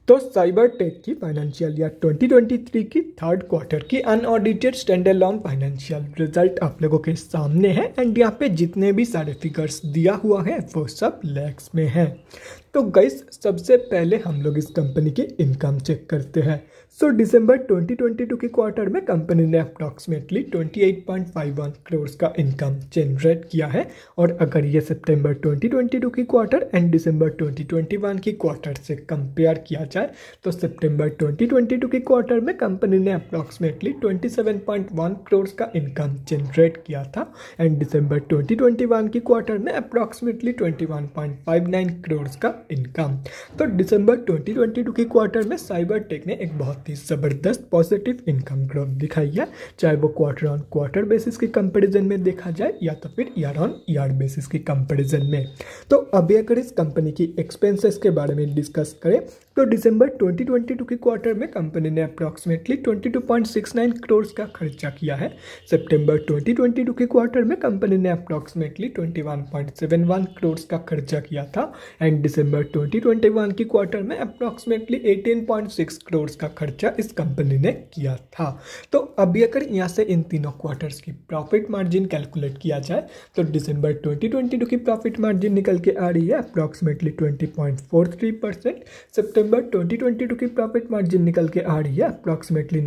तो cyber tech की financial year 2023 की थर्ड क्वार्टर की अनऑडिटेड स्टैंडअलोन फाइनेंशियल रिजल्ट आप लोगों के सामने है एंड यहाँ पे जितने भी सारे फिगर्स दिया हुआ है वो सब लैक्स में है। तो गाइस सबसे पहले हम लोग इस कंपनी की इनकम चेक करते हैं। सो दिसंबर 2022 की क्वार्टर में कंपनी ने अप्रॉक्सीमेटली 28.51 करोड़ का इनकम जनरेट किया है और अगर ये सितंबर 2022 की क्वार्टर एंड दिसंबर 2021 की क्वार्टर से कंपेयर किया जाए तो सितंबर 2022 की क्वार्टर में कंपनी ने अप्रॉक्सीमेटली 27.1 करोड़ का इनकम जनरेट किया था एंड दिसंबर 2021 की क्वार्टर में अप्रॉक्सीमेटली 21.59 करोड़ का इनकम। तो दिसंबर 2022 की क्वार्टर में साइबर टेक ने एक बहुत ही ज़बरदस्त पॉजिटिव इनकम ग्रोथ दिखाई है, चाहे वो क्वार्टर ऑन क्वार्टर बेसिस के कंपैरिजन में देखा जाए या तो फिर ईयर ऑन ईयर बेसिस के कंपैरिजन में। तो अभी अगर इस कंपनी की एक्सपेंसेस के बारे में डिस्कस करें तो दिसंबर 2022 की क्वार्टर में कंपनी ने अप्रॉक्सीमेटली 22.69 करोड़ का खर्चा किया है। सितंबर 2022 के क्वार्टर में कंपनी ने अप्रॉक्सीमेटली 21.71 करोड़ का खर्चा किया था एंड दिसंबर 2021 की क्वार्टर में अप्रॉक्सीमेटली 18.6 करोड़ का खर्चा इस कंपनी ने किया था। तो अभी अगर यहाँ से इन तीनों क्वार्टर्स की प्रॉफिट मार्जिन कैलकुलेट किया जाए तो दिसंबर 2022 की प्रॉफिट मार्जिन निकल के आ रही है अप्रॉक्सीमेटली 20.43%। सितंबर 2022 की प्रॉफिट मार्जिन निकल के आ रही है अप्रॉक्सीमेटली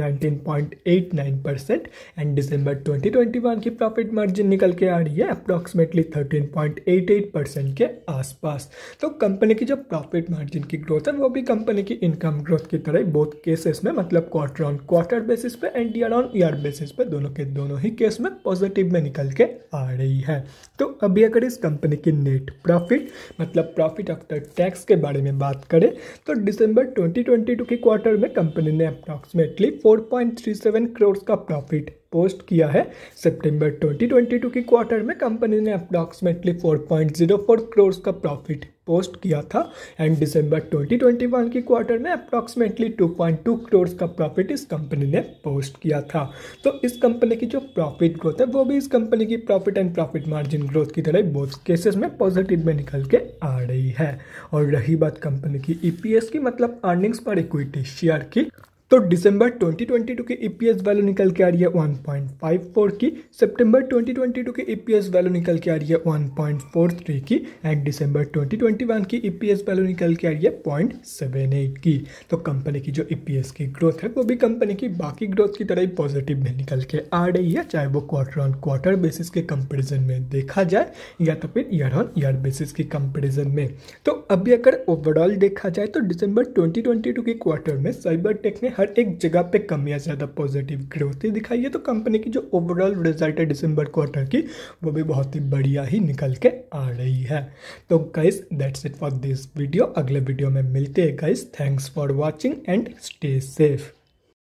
19.89% एंड दिसंबर 2021 की प्रॉफिट मार्जिन निकल के आ रही है अप्रॉक्सीमेटली 13.88% के आसपास। तो कंपनी की जो प्रॉफिट मार्जिन की ग्रोथ है वो भी कंपनी की इनकम ग्रोथ की तरह बोथ केसेस में मतलब क्वार्टर ऑन क्वार्टर बेसिस पे and year on year basis पे दोनों के दोनों ही केस में पॉजिटिव में निकल के आ रही है। तो अभी अगर इस कंपनी की नेट प्रॉफिट मतलब प्रॉफिट आफ्टर टैक्स के बारे में बात करें तो दिसंबर 2022 की क्वार्टर में कंपनी ने अप्रॉक्सीमेटली 4.37 करोड़ का प्रॉफिट पोस्ट किया है। सितंबर 2022 की क्वार्टर में कंपनी ने अप्रॉक्सीमेटली 4.04 करोड़ का प्रॉफिट पोस्ट किया था एंड दिसंबर 2021 की क्वार्टर में अप्रॉक्सीमेटली 2.2 करोड़ का प्रॉफिट इस कंपनी ने पोस्ट किया था। तो इस कंपनी की जो प्रॉफिट ग्रोथ है वो भी इस कंपनी की profit and profit margin growth की तरह बोथ केसेस में पॉजिटिव में निकल के आ रही है। और रही बात कंपनी की ईपीएस की मतलब अर्निंग्स पर इक्विटी शेयर की तो दिसंबर 2022 की ईपीएस वैल्यू निकल के आ रही है 1.54 की, सितंबर 2022 की ईपीएस वैल्यू निकल के आ रही है 1.43 की एंड दिसंबर 2021 की ईपीएस वैल्यू निकल के आ रही है 0.78 की। तो कंपनी की जो ईपीएस की ग्रोथ है वो भी कंपनी की बाकी ग्रोथ की तरह ही पॉजिटिव में निकल के आ रही है, चाहे वो क्वार्टर ऑन क्वार्टर बेसिस के कंपेरिजन में देखा जाए या तो फिर ईयर ऑन ईयर बेसिस के कंपेरिजन में। तो अभी अगर ओवरऑल देखा जाए तो दिसंबर 2022 की क्वार्टर में साइबर टेक ने हर एक जगह पे कम या ज़्यादा पॉजिटिव ग्रोथ ही दिखाई है। तो कंपनी की जो ओवरऑल रिजल्ट है दिसंबर क्वार्टर की वो भी बहुत ही बढ़िया ही निकल के आ रही है। तो guys that's it for this video. अगले वीडियो में मिलते हैं guys. Thanks for watching and stay safe.